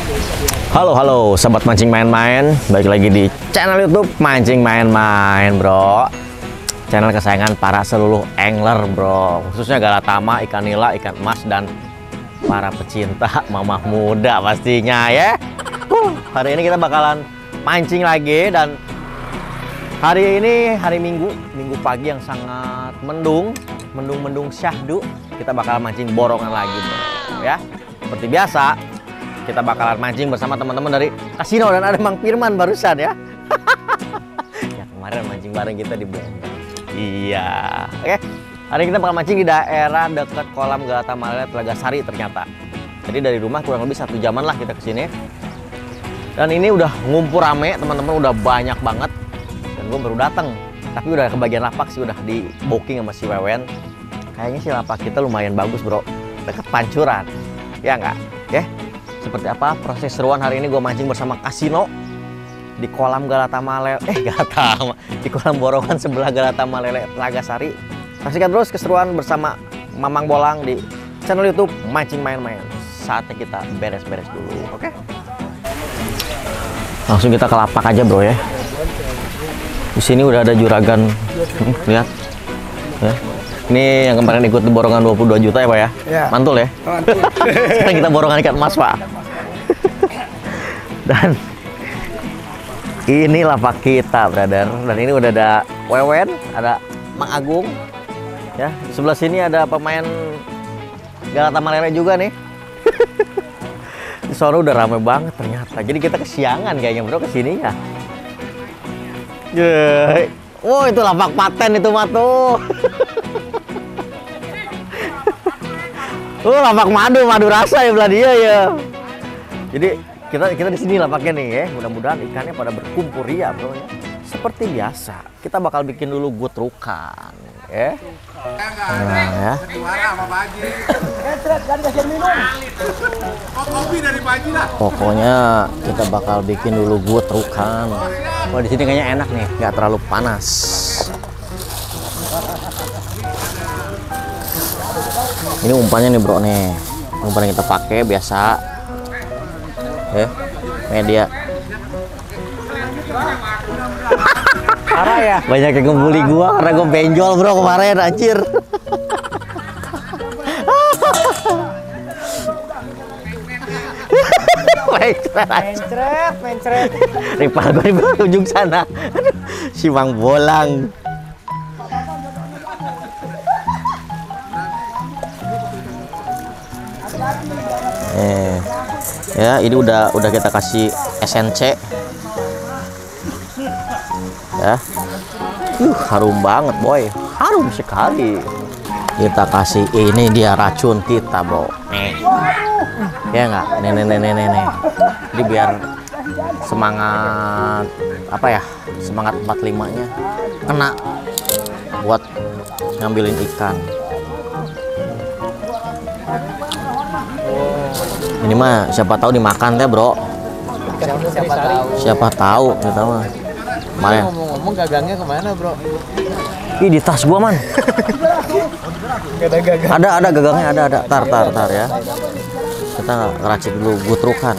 Halo sobat mancing main-main, balik lagi di channel YouTube Mancing Main-Main, bro. Channel kesayangan para seluruh angler, bro. Khususnya galatama, ikan nila, ikan emas, dan para pecinta mamah muda pastinya ya. Hari ini kita bakalan mancing lagi, dan hari ini hari Minggu pagi yang sangat mendung syahdu. Kita bakalan mancing borongan lagi, bro. Ya, seperti biasa kita bakalan mancing bersama teman-teman dari Kasino, dan ada Mang Firman barusan ya. Ya kemarin mancing bareng kita di Blender. Iya. Oke. Hari ini kita bakal mancing di daerah dekat kolam Galata Malele Telaga Sari ternyata. Jadi dari rumah kurang lebih 1 jaman lah kita ke sini. Dan ini udah ngumpul rame, teman-teman, udah banyak banget. Dan gue baru datang, tapi udah kebagian lapak sih, udah di booking sama si Wewen. Kayaknya sih lapak kita lumayan bagus, bro. Dekat Pancuran. Ya nggak? Oke. Seperti apa proses seruan hari ini gue mancing bersama Kasino di kolam Galata Malele, di kolam borongan sebelah Galata Malele Telaga Sari. Saksikan terus keseruan bersama Mamang Bolang di channel YouTube Mancing Main-Main. Saatnya kita beres-beres dulu, oke? Langsung kita ke lapak aja, bro ya. Di sini udah ada juragan, lihat ya. Ini yang kemarin ikut di borongan 22 juta ya, Pak ya? Ya. Mantul ya? Mantul. Sekarang kita borongan ikan emas, Pak. Dan ini lapak kita, brother. Dan ini udah ada Wewen, ada Mang Agung. Ya, di sebelah sini ada pemain Galata Malele juga nih. Di sana udah rame banget ternyata. Jadi kita kesiangan kayaknya, bro, kesini ya. Yeay. Wow, itu lapak paten itu mah tuh. Lapak madu rasa ya belah dia ya. Jadi kita di sini lapaknya nih ya. Mudah-mudahan ikannya pada berkumpul ya, bro. Seperti biasa, kita bakal bikin dulu gutrukan, ya. Nah, ya. Pokoknya kita bakal bikin dulu gutrukan. Wah, di sini kayaknya enak nih, nggak terlalu panas. Ini umpannya nih, bro nih. Umpan yang kita pakai biasa. Ya, media. Parah ya? Banyak yang ngebully gua karena gua benjol, bro, kemarin, anjir. Mencret. Rival gua di ujung sana. Si Mang Bolang. Ya, ini udah kita kasih SNC. Ya. Harum banget, boy. Harum sekali. Kita kasih ini dia racun kita, bro. Nih. Ya nggak? Nih. Jadi biar semangat apa ya? Semangat 45-nya kena buat ngambilin ikan. Ini mah siapa tahu dimakan teh, bro. Siapa tahu kita mah. Mana? Ngomong-ngomong gagangnya kemana, bro? Ih, di tas gua, man. Ada gagang. Ada gagangnya, ada. Tar ya. Kita ngeracik dulu gutrukan.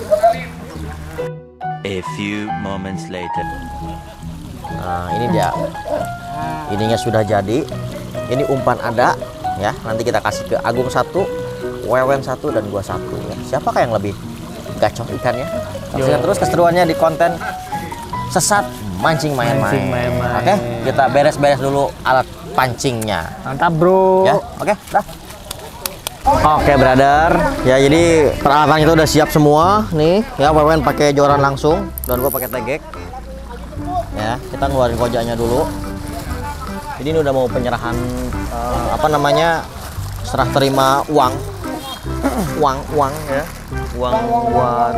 A few moments later. Nah, ini dia. Ininya sudah jadi. Ini umpan ada ya. Nanti kita kasih ke Agung 1, Wewen 1, dan gua 1 ya. Siapakah yang lebih gacor ikannya? Saksikan terus keseruannya di konten Sesat Mancing Main-Main. Oke, kita beres-beres dulu alat pancingnya. Mantap, bro. Ya, oke, dah. Oke, brother. Ya, jadi peralatan itu udah siap semua nih. Ya, Wewen pakai joran langsung dan gua pakai tegek. Ya, kita ngeluarin kojanya dulu. Jadi ini udah mau penyerahan serah terima uang ya, uang buat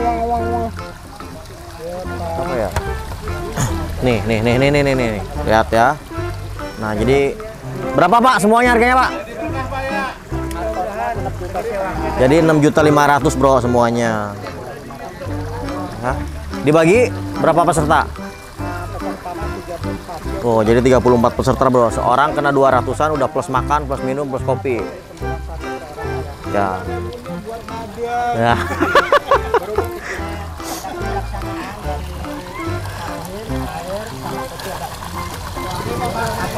apa ya, nih lihat ya. Nah, jadi berapa, Pak, semuanya harganya, Pak? Jadi 6.500.000, bro, semuanya. Nah, dibagi berapa peserta? Oh, jadi 34 peserta, bro. Seorang kena 200-an, udah plus makan, plus minum, plus kopi. Ya. Ya.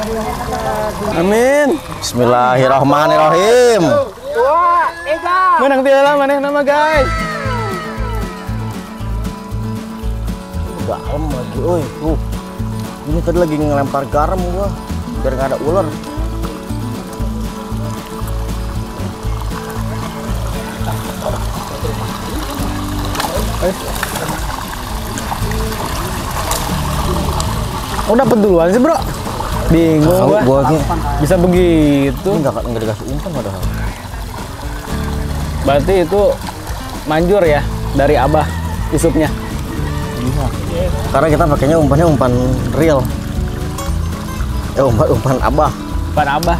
Amin. Bismillahirrahmanirrahim. Menang piala mana nama guys? Dalam lagi, oi. Ini tadi lagi ngelempar garam gua biar nggak ada ular. Oh dapat duluan sih bro. Bingung gua. Bisa begitu. Ini nggak dikasih umpan padahal. Berarti itu manjur ya dari Abah isupnya. Iya. Karena kita pakainya umpannya umpan real. Umpan Abah. Umpan Abah.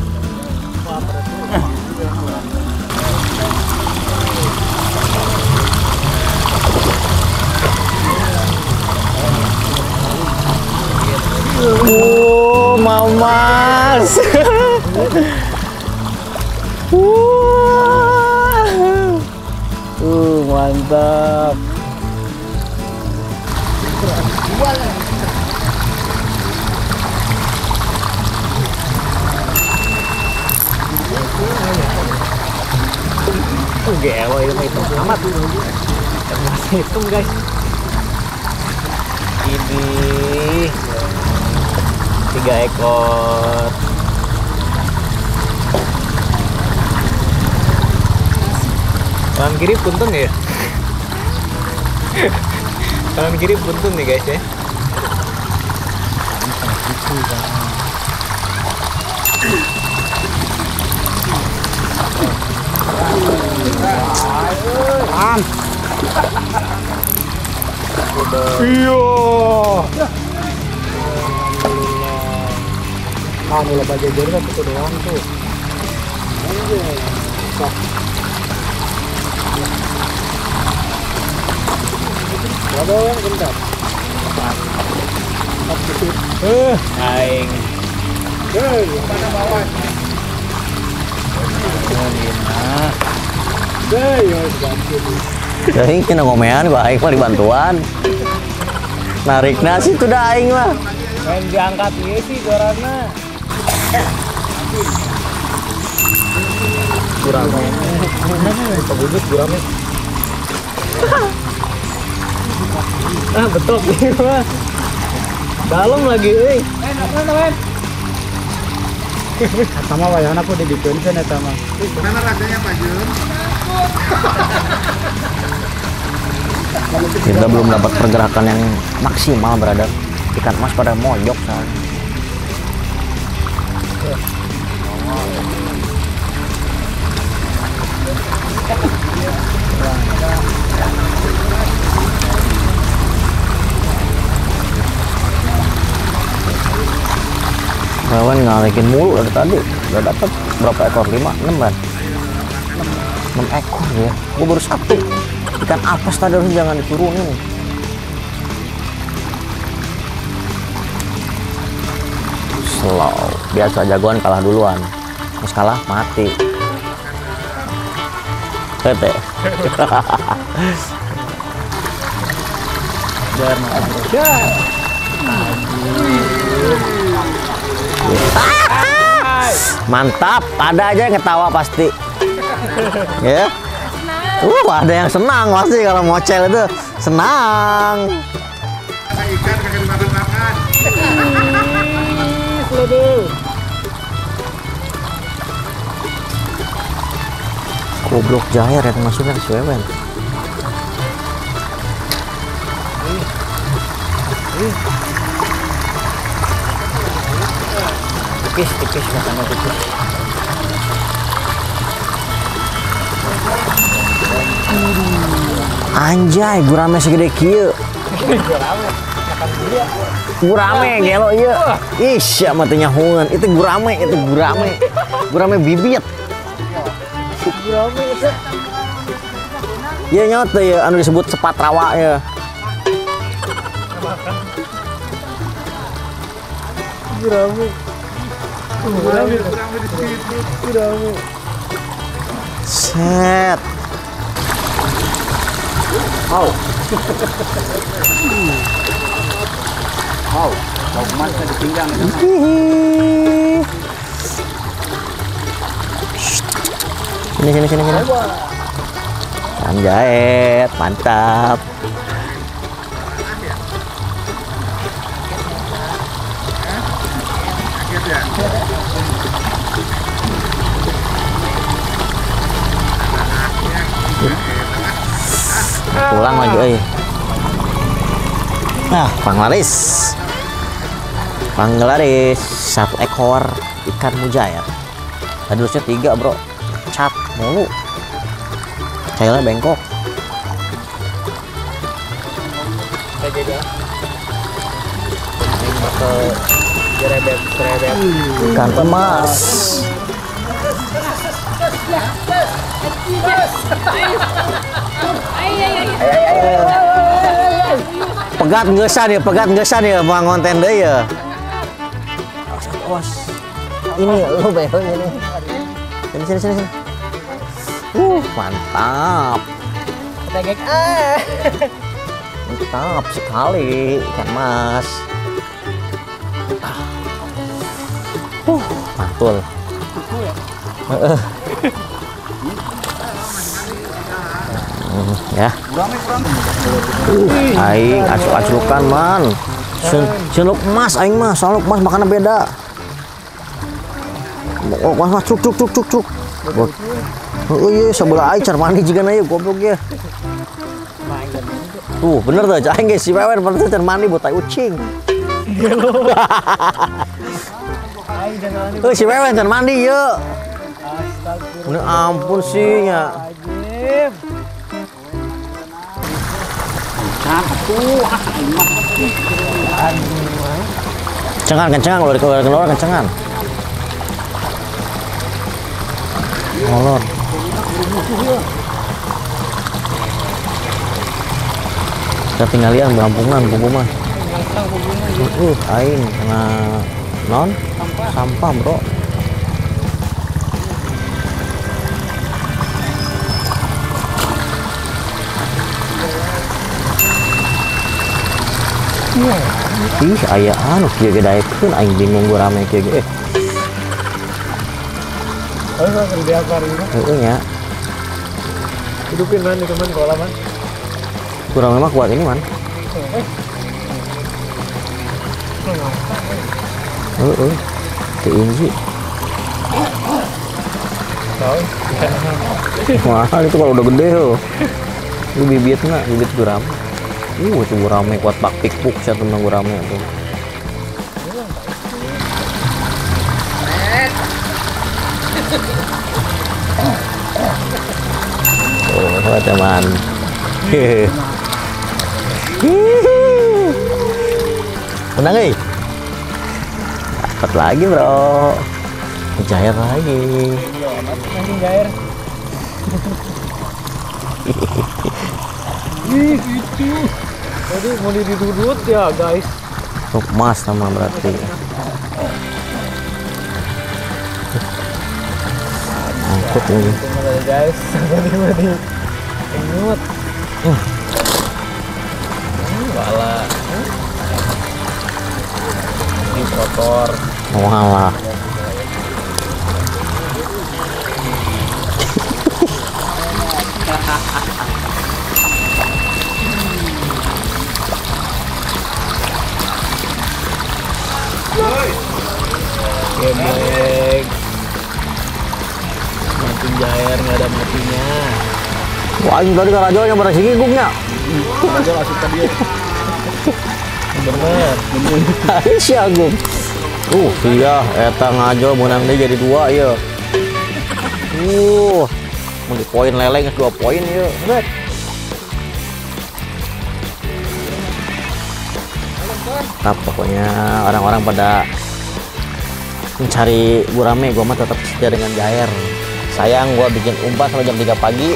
Mamas. Mantap. Gelo itu amat. Masih hitung guys. Ini 3 ekor. Kanan kiri punten ya? Kanan kiri punten nih guys ya. Iya. Mulai baju jorok itu doang tuh. Berapa yang bentar? Aing. Pada bawah. Aing kena ngomean gua aing mah dibantuan. Narik nasi tuh dah aing mah. Main diangkat ieu sih gorana. Gurame. Pabudut gurame. Betul nih mah. Dalam lagi euy. Teman-teman. Eta mah wayahna aku dibikeunkeun eta mah. Gimana rasanya Pak Jun? Kita belum dapat pergerakan yang maksimal, brother. Ikan mas pada mojok soalnya. Kawan ngalikin mulu dari tadi. Udah dapat berapa ekor? 5, 6 kan? 6 ekor ya. Gua baru 1. Ikan apes tadi harus jangan diturunin. Slow. Biasa jagoan kalah duluan. Terus kalah mati. Tete. Mantap, ada aja yang ketawa pasti. Ya. Ada yang senang pasti kalau mocel itu senang. Ikan kagak dimakan-makan. Goblok jair yang masuknya ke Wewen. Tipis makanya tipis. Anjay, gurame segede kieu. Gurame gelo ieu. Isya matinya hungan. Itu gurame. Gurame bibit. Gurame itu. Ieu nyote ya anu disebut sepat rawa ya. Gurame. Set. Oh. Sini. Anjay, mantap. Pulang lagi, Nah, Panglaris 1 ekor ikan mujair. Tadi harusnya 3, bro. Cap mulu. Cairnya bengkok. Ikan emas. Pegat ngesan ya mau ngonten deh ya. Awas. Ini lu bayar ini. Sini. Mantap. Mantap sekali ikan mas. Mantul. Ya. Aing acuk-acukan man. Senuk emas aing mah, soalnya emas makanan beda. Mas cuk. Oh iya, sebelah aing car mandi juga na goblok ya. Tuh, bener tuh, aing geus si wewen pernah car mandi buat tai ucing. Tuh si wewen car mandi yeuh. Ini ampun sih nya. Kencengan kalau keluar kencengan. Molor. Kita tinggalin berampungan buku mah. Aing kena non sampah, bro. Ih, aya anu kieu ge daekeun aing bingung gua rame kieu ge. Heeh nya. Hidupin man di teman kolam man. Kurang mah kuat ini man. Heeh. Teu inji. Mahal itu kalau udah gede loh. Lu bibitnya, bibit gurame. Itu gurame kuat bak pikpuk saya temen gurame tuh. Oh, teman. Menang nih. Dapat lagi, bro. Jair lagi. Jair. Itu. Tadi mau didudut ya, guys. Truk emas sama berarti. Angkut ini. Guys, tadi ingut. Wala. Ini kotor. Walah. Geblek. Mati Jair nggak ada matinya. Wah, ini tadi Karajo yang berhasil gigungnya. Karajo asik tadi. Bener. Si Agung. Iya, eta ngajol menang dia jadi 2 ya. Mau di poin leleng 2 poin ya. Bet. Tetap pokoknya orang-orang pada mencari gurame, gua mah tetap setia dengan Jair. Sayang gua bikin umpan sampai jam 3 pagi.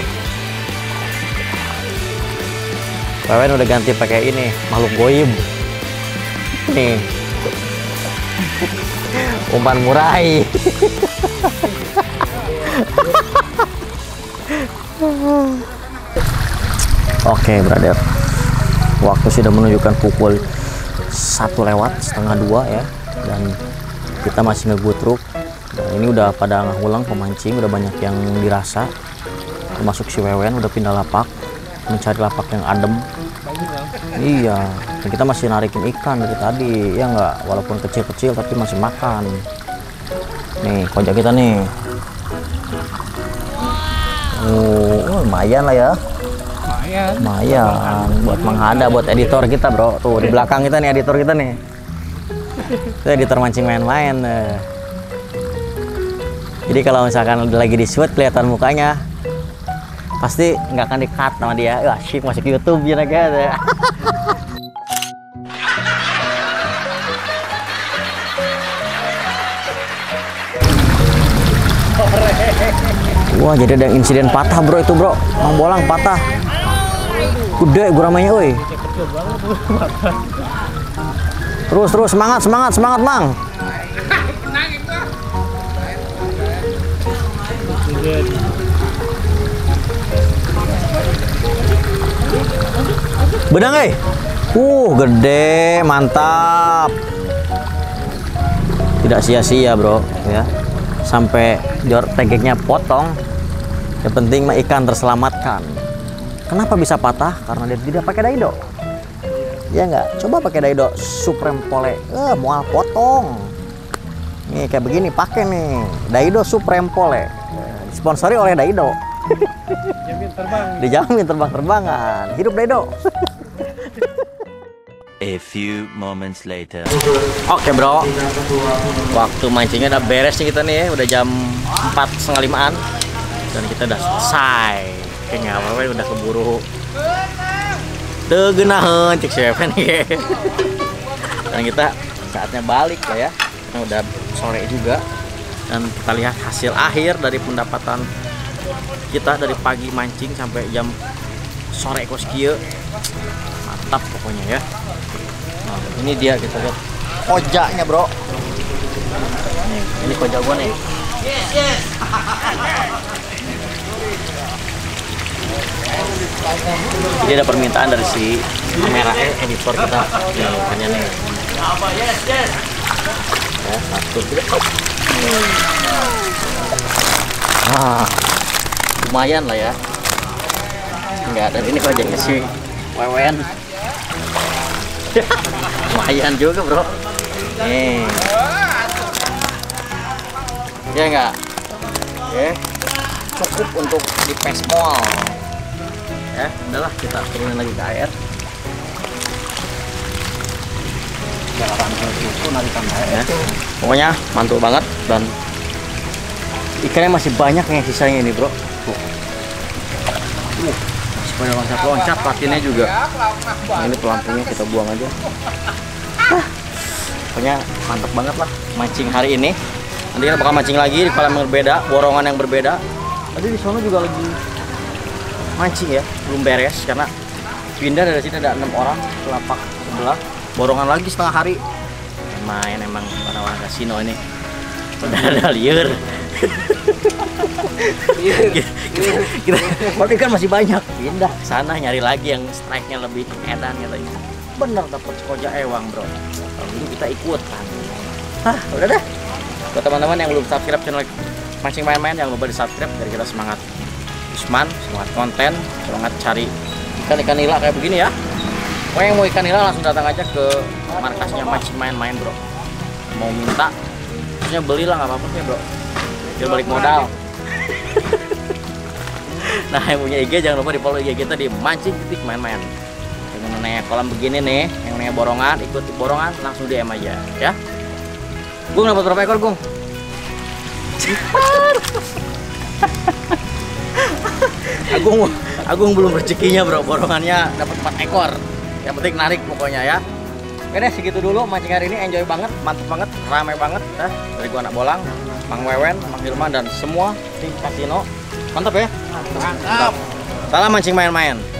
Wewen udah ganti pakai ini, makhluk goib. Nih. Umpan murai. Oke, brother. Waktu sudah menunjukkan pukul 1:45 ya, dan kita masih ngegutruk. Dan ini udah pada ngulang pemancing, udah banyak yang dirasa, termasuk si Wewen udah pindah lapak, mencari lapak yang adem. Iya, dan kita masih narikin ikan dari tadi, ya nggak, walaupun kecil-kecil tapi masih makan. Nih kojak kita nih. Oh, lumayan lah ya. Lumayan buat menghada, buat editor kita bro. Tuh di belakang kita nih editor kita nih. Itu editor mancing main-main. Jadi kalau misalkan lagi di shoot kelihatan mukanya, pasti nggak akan di-cut sama dia. Wah, shit, masuk YouTube ya naga. Wah, jadi ada insiden patah bro itu bro. Mang bolang patah. Gede guramanya woi. Terus semangat Mang. Benang gede, mantap. Tidak sia-sia bro ya. Sampai tegeknya potong. Yang penting mah ikan terselamatkan. Kenapa bisa patah? Karena dia tidak pakai daido. Ya nggak? Coba pakai daido Supreme Pole. Mual potong. Nih kayak begini pakai nih daido Supreme Pole. Disponsori oleh daido. Dijamin terbang-terbangan. Hidup daido. A few moments later. Oke bro, waktu mancingnya udah beres nih kita nih, udah jam 4:30-an dan kita udah selesai. Kayaknya apa-apa udah keburu tegenahan cek siapa nih. Dan kita saatnya balik lah ya, karena udah sore juga. Dan kita lihat hasil akhir dari pendapatan kita dari pagi mancing sampai jam sore koskieu. Mantap pokoknya ya. Nah, ini dia kita lihat kojaknya bro. Nih, ini kojak gua nih. Jadi ada permintaan dari si kamera editor kita. Nih, ikannya nih. Ya, satu. Lumayan lah ya. Enggak, dan ini kojaknya si Wewen. Lumayan juga bro. Nih. Ya enggak? Oke. Cukup untuk di pesmol. Ya, udahlah kita turunin lagi ke air. Ya. Pokoknya mantul banget dan ikannya masih banyak yang sisanya ini bro. Tuh. Masih pada loncat-loncat, patinnya juga. Nah, ini pelampungnya kita buang aja. Pokoknya mantap banget lah mancing hari ini. Nanti kita bakal mancing lagi di kolam yang berbeda, borongan yang berbeda. Tadi di sana juga lagi mancing ya, belum beres karena pindah dari sini ada 6 orang ke lapak sebelah. Borongan lagi setengah hari. Main emang para warga kasino ini. Udah ada liur. kita tapi kan masih banyak, pindah ke sana nyari lagi yang strike-nya lebih edan katanya. Bener dapat kojak ewang bro. Kalau gitu kita ikutan. Udah deh. Buat teman-teman yang belum subscribe channel Mancing Main-Main, jangan lupa di subscribe biar kita semangat Usman, semangat konten, semangat cari ikan-ikan nila kayak begini ya. Pokoknya yang mau ikan nila langsung datang aja ke markasnya Mancing Main-Main bro. Mau minta, terusnya belilah nggak apa-apa ya bro. Biar balik modal. Nah yang punya IG jangan lupa di follow IG kita di mancing.main-main. Yang namanya kolam begini nih, yang namanya borongan, ikut borongan langsung DM aja ya. Gung dapat berapa ekor Gung? Agung belum rezekinya bro, borongannya dapat 4 ekor. Yang penting narik pokoknya ya. Oke deh, segitu dulu mancing hari ini, enjoy banget, mantap banget, ramai banget ya. Dari gua anak bolang, Mang Wewen, Mang Hilman dan semua tim kasino. Mantap ya? Mantap. Salam mancing main-main.